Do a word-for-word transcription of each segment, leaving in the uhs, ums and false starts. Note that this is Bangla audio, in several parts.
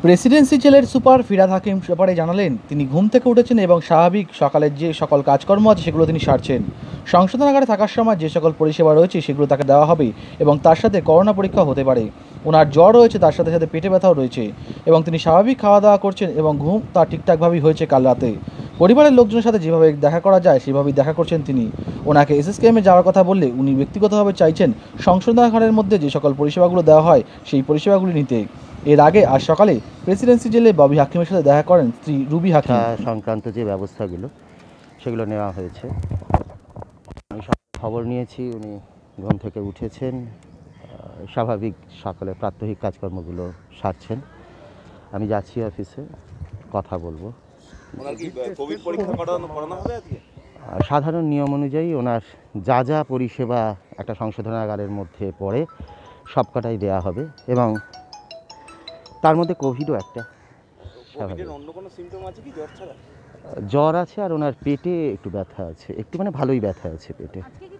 প্রেসিডেন্সি জেলের সুপার ফিরহাদ হাকিম ব্যাপারে জানালেন, তিনি ঘুম থেকে উঠেছেন এবং স্বাভাবিক সকালের যে সকল কাজকর্ম আছে সেগুলো তিনি সারছেন। সংশোধনাগারে থাকার সময় যে সকল পরিষেবা রয়েছে সেগুলো তাকে দেওয়া হবে এবং তার সাথে করোনা পরীক্ষা হতে পারে। ওনার জ্বর রয়েছে, তার সাথে সাথে পেটে ব্যথাও রয়েছে এবং তিনি স্বাভাবিক খাওয়া দাওয়া করছেন এবং ঘুম তার ঠিকঠাকভাবেই হয়েছে কাল রাতে। পরিবারের লোকজনের সাথে যেভাবে দেখা করা যায় সেভাবেই দেখা করছেন তিনি। ওনাকে এসএসকেএমে যাওয়ার কথা বললে উনি ব্যক্তিগতভাবে চাইছেন সংশোধনাগারের মধ্যে যে সকল পরিষেবাগুলো দেওয়া হয় সেই পরিষেবাগুলি নিতে। এর আগে আজ সকালে প্রেসিডেন্সি জেলে ববি হাকিমের সাথে দেখা করেন স্ত্রী রুবি হাকিম। সংক্রান্ত যে ব্যবস্থাগুলো সেগুলো নেওয়া হয়েছে। আমি খবর নিয়েছি, উনি ঘুম থেকে উঠেছেন, স্বাভাবিক সকালে প্রাত্যহিক কাজকর্মগুলো সারছেন। আমি যাচ্ছি অফিসে, কথা বলবো। সাধারণ নিয়ম অনুযায়ী ওনার যা যা পরিষেবা একটা সংশোধনাগারের মধ্যে পড়ে সবকটাই দেয়া হবে এবং তার মধ্যে কোভিডও একটা। জ্বর আছে আর ওনার পেটে একটু ব্যথা আছে, একটু মানে ভালোই ব্যথা আছে পেটে।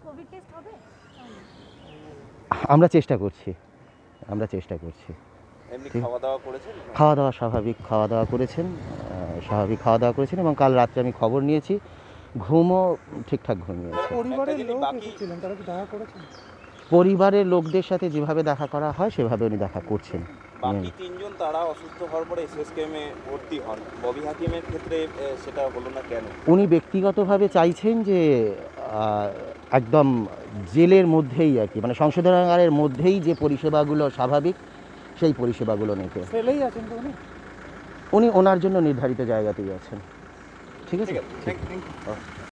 আমরা চেষ্টা করছি আমরা চেষ্টা করছি খাওয়া দাওয়া স্বাভাবিক খাওয়া দাওয়া করেছেন স্বাভাবিক খাওয়া দাওয়া করেছেন এবং কাল রাত্রে আমি খবর নিয়েছি, ঘুমও ঠিকঠাক ঘুমিয়েছে। পরিবারের লোকদের সাথে যেভাবে দেখা করা হয় সেভাবে উনি দেখা করছেন। বাকি তিনজন তারা অসুস্থ হওয়ার পরে এসএসকেএমে ভর্তি হন, ববি হাকিমের ক্ষেত্রে সেটা হলো না কেন? উনি ব্যক্তিগতভাবে চাইছেন যে একদম জেলের মধ্যেই আর কি, মানে সংশোধনাগারের মধ্যেই যে পরিষেবাগুলো স্বাভাবিক সেই পরিষেবাগুলো নিতে। উনি ওনার জন্য নির্ধারিত জায়গাতেই আছেন। ঠিক আছে, থ্যাংক ইউ।